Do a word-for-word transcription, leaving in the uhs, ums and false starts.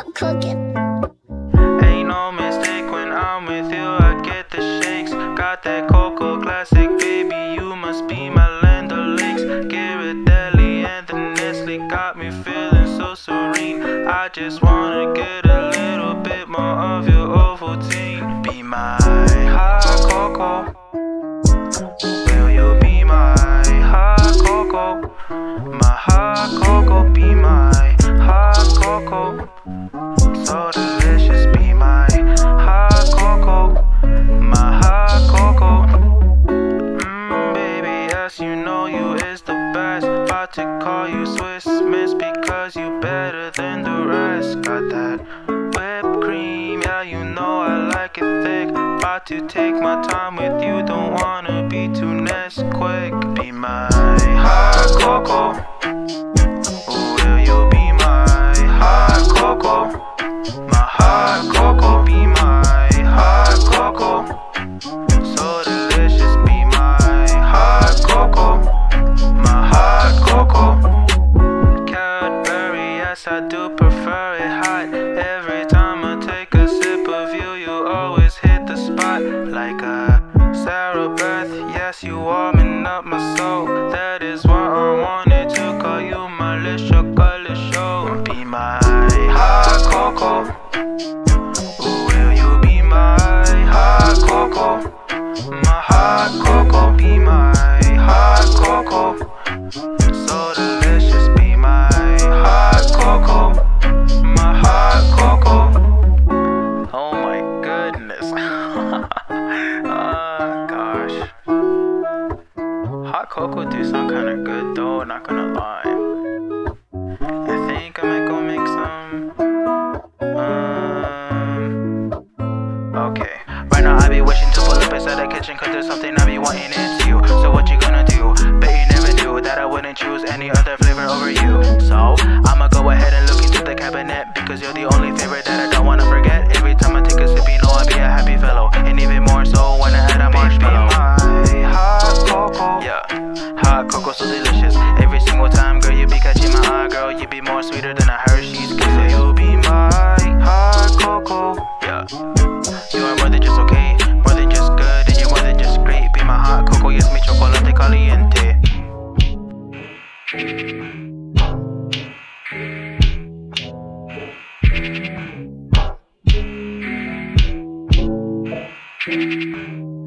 I'm cooking. Ain't no mistake when I'm with you, I get the shakes. Got that Coco classic, baby, you must be my Land O'Lakes. Ghirardelli and the Nestle got me feeling so serene. I just wanna get a little bit more of your Ovaltine. Be my hot cocoa. Will you be my hot cocoa? My hot cocoa, be my hot cocoa. So delicious, be my hot cocoa. My hot cocoa. Mmm, baby, yes, you know you is the best. About to call you Swiss Miss because you better than the rest. Got that whipped cream, yeah, you know I like it thick. About to take my time with you, don't wanna be too Nesquik. Be my hot cocoa. Will you be my hot cocoa? My hot cocoa, be my hot cocoa. So delicious, be my hot cocoa. My hot cocoa. Cadbury, yes, I do prefer it hot. Every time I take a sip of you, you always hit the spot. Like a Sarah Beth, yes, you warming up my soul. That is why I wanted to call you my little chocolate show. Be my hot cocoa. Will you be my hot cocoa? My hot cocoa, be my hot cocoa. So delicious, be my hot cocoa. My hot cocoa. Oh my goodness. Oh gosh. Hot cocoa do sound kinda good though, not gonna lie. I think I might go make some. Um Okay. Right now I be wishing to pull up inside the kitchen, cause there's something I be wanting into you. So what you gonna do? Bet you never knew that I wouldn't choose any other flavor over you. So I'ma go ahead and look into the cabinet, because you're the only favorite that I don't wanna forget. Every time I take a sip, you know I'll be a happy fellow. And even more so when I add a marshmallow. Be my hot cocoa. Yeah, hot cocoa so delicious. Every single time, girl, you be catching my eye, girl. You be more sweeter than a Hershey's kiss. So you be my hot cocoa. Yeah, you are more than just okay, more than just good, and you're more than just great. Be my hot cocoa, yes, mi chocolate caliente. Thank you.